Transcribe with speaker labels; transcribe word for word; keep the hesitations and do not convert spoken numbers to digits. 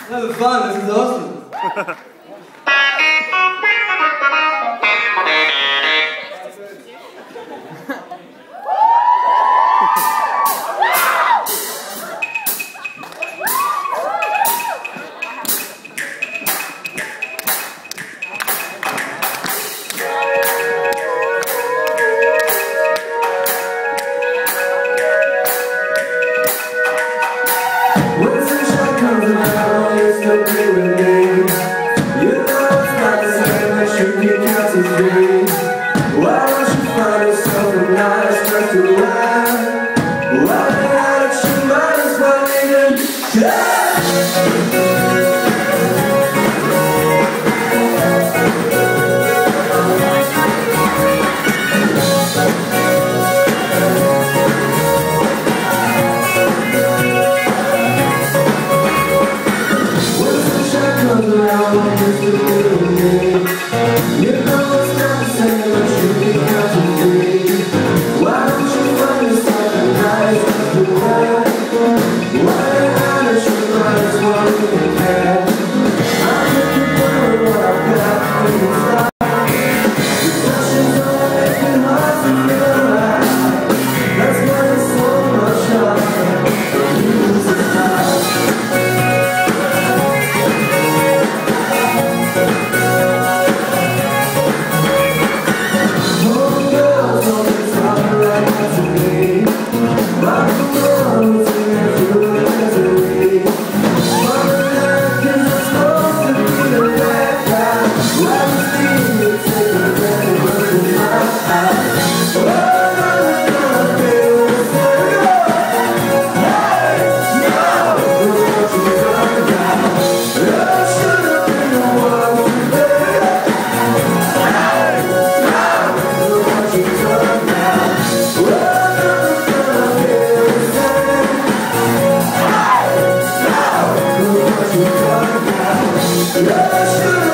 Speaker 1: Having fun, this is awesome.
Speaker 2: Why don't you find yourself a nice place to laugh? Why not you might as well even die? When the sunshine comes around, it's the little me. You know it's not the same, but you can count to three. Why don't you find yourself a nice place to laugh? Why not you might as well even care? I'm looking for what I've got when you stop. The touches all making hearts to feel alive. That's why there's so much love. You lose the time. Love should